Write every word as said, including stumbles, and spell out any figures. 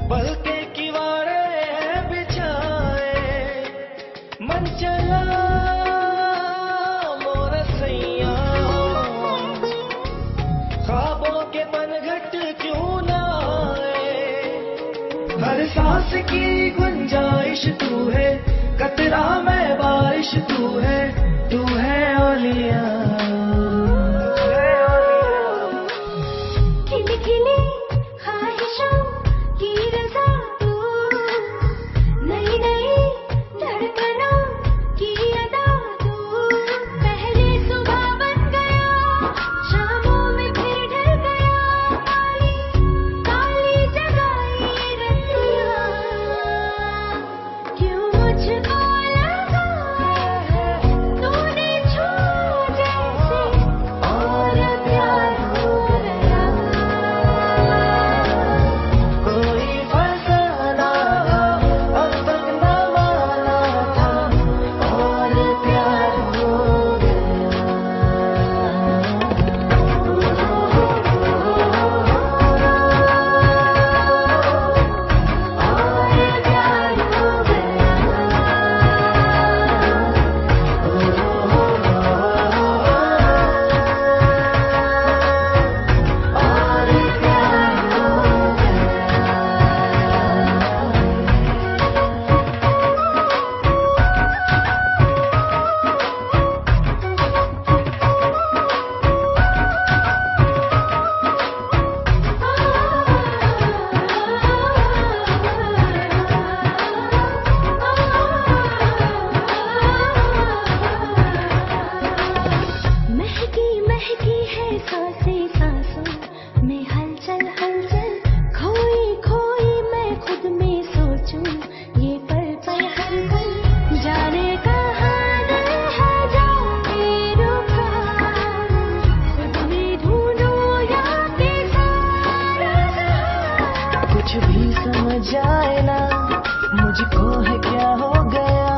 पल के किवाड़े बिछाए मन चला मोर सैया ख्वाबों के पनघट क्यों ना आए हर सांस की गुंजाइश तू है कतरा में बारिश तू है तू है ओलिया खिली खिली ख्वाहिशों की रज़ा तू नई नई धड़कनों की अदा तू पहले सुबह बन गया शामों में फिर ढल गया काली काली जगाई रतियां क्यों मुझको लगा तूने छू जैसे और प्यार हो गया कोई फसाना अब तक न माना था और प्यार हो गया और प्यार हो महकी महकी है सांसें सांसों में हलचल हलचल खोई खोई मैं खुद में सोचूं ये पल पल हर पल जाने कहाँ दिल है जाके रुका खुद में ढूंढूं या किसी राह कुछ भी समझ आए ना मुझको है क्या हो गया